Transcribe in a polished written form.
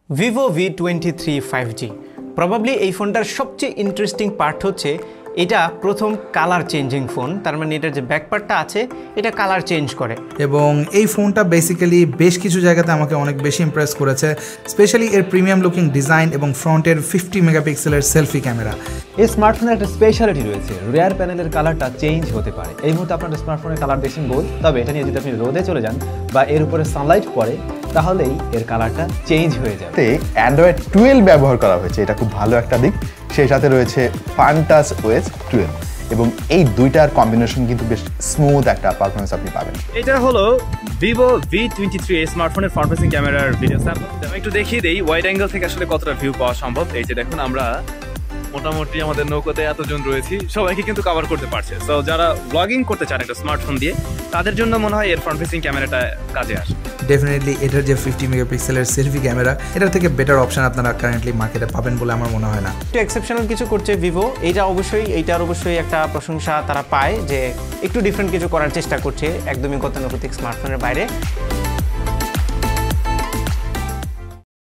vivo V23 5G probably এই ফোনটার সবচেয়ে ইন্টারেস্টিং পার্ট হচ্ছে এটা প্রথম কালার চেঞ্জিং ফোন। তার মানে এটার যে ব্যাক পার্টটা আছে এটা কালার চেঞ্জ করে এবং এই ফোনটা বেসিক্যালি বেশ কিছু জায়গাতে আমাকে অনেক বেশি ইমপ্রেস করেছে, স্পেশালি এর প্রিমিয়াম লুকিং ডিজাইন এবং ফ্রন্টের 50 মেগাপিক্সেলের সেলফি ক্যামেরা। এই স্মার্টফোনের একটা স্পেশালিটি রয়েছে, রিয়ার প্যানেলের কালারটা চেঞ্জ হতে পারে। এই মুহূর্তে আপনার স্মার্টফোনের কালার দেখছেন গোল্ড, তবে এটা নিয়ে যদি আপনি রোদে চলে যান বা এর উপরে সানলাইট পড়ে তাহলেই এর কালারটা চেঞ্জ হয়ে যাবে। অ্যান্ড্রয়েড 12 ব্যবহার করা হয়েছে, এটা খুব ভালো একটা দিক। সেই সাথে রয়েছে ফান্টাস ওএস 12 এবং এই দুইটার কম্বিনেশন কিন্তু বেশ স্মুথ একটা পারফরমেন্স আপনি পাবেন। এটা হলো vivo V23 স্মার্টফোনের ফ্রন্ট ফেসিং ক্যামেরার ভিডিও স্যাম্পল। আমি একটু দেখিয়ে দেই ওয়াইড অ্যাঙ্গেল থেকে আসলে কতটা ভিউ পাওয়া সম্ভব। এই যে দেখুন, আমরা মোটামুটি আমাদের নৌকোতে এতজন রয়েছি, সবাইকে কিন্তু কভার করতে পারছে। সো যারা ব্লগিং করতে চান একটা স্মার্টফোন দিয়ে, তাদের জন্য মনে হয় এর ফ্রন্ট ফেসিং ক্যামেরাটা কাজে আসে। ডেফিনেটলি এটার যে 50 মেগাপিক্সেলের সেলফি ক্যামেরা, এটার থেকে বেটার অপশন আপনারা কারেন্টলি মার্কেটে পাবেন বলে আমার মনে হয় না। একটু এক্সেপশনাল কিছু করছে ভিভো, এইটার অবশ্যই একটা প্রশংসা তারা পায় যে একটু ডিফারেন্ট কিছু করার চেষ্টা করছে একদমই গতানুগতিক স্মার্টফোনের বাইরে।